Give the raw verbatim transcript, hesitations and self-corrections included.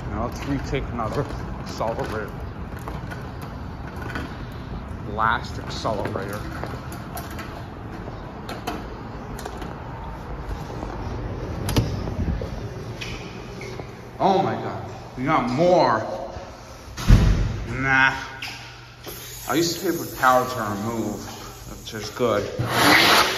Now let's retake another accelerator. Last accelerator. Oh my god, we got more. Nah. I used to pay for power to remove, which is good.